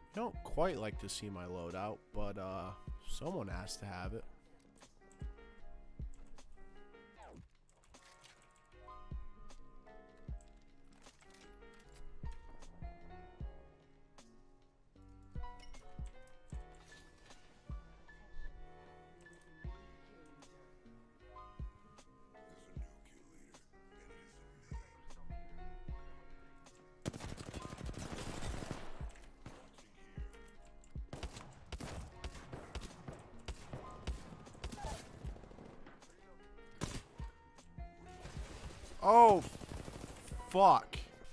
I don't quite like to see my loadout, but someone has to have it. Oh, fuck.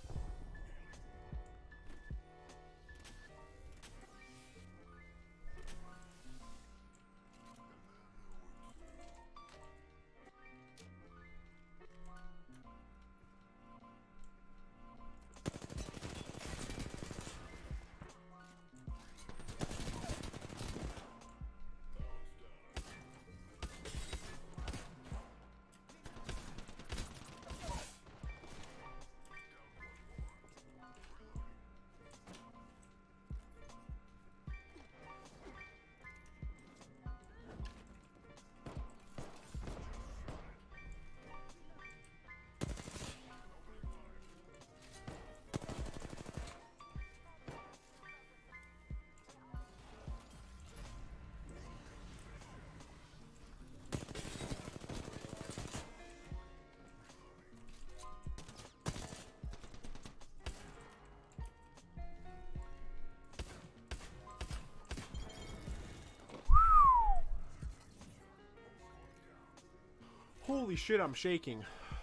Holy shit, I'm shaking.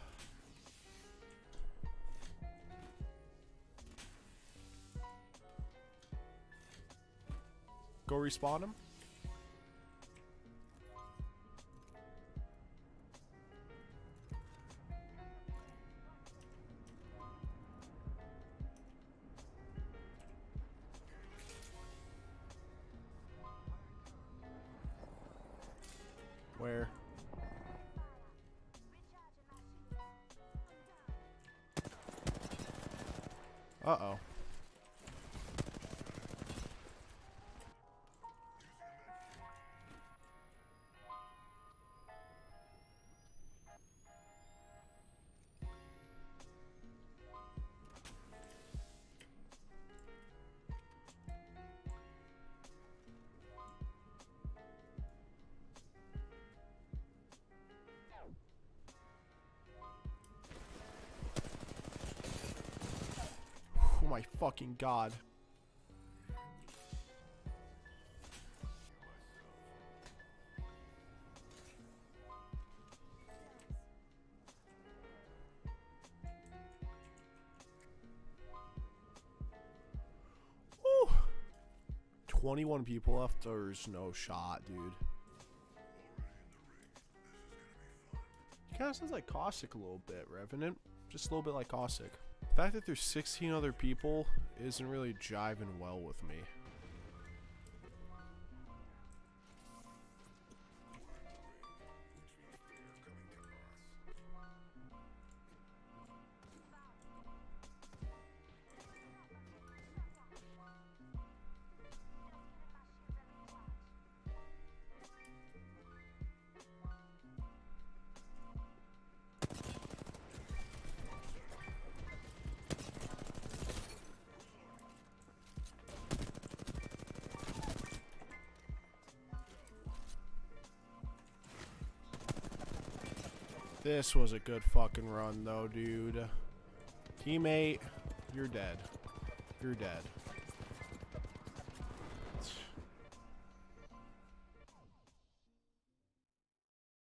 Go respawn him. Where? Uh-oh. Oh my fucking god. Woo. 21 people left. There's no shot, dude. He kind of sounds like Caustic a little bit, Revenant. Just a little bit like Caustic. The fact that there's 16 other people isn't really jiving well with me. This was a good fucking run though, dude. Teammate, you're dead. You're dead.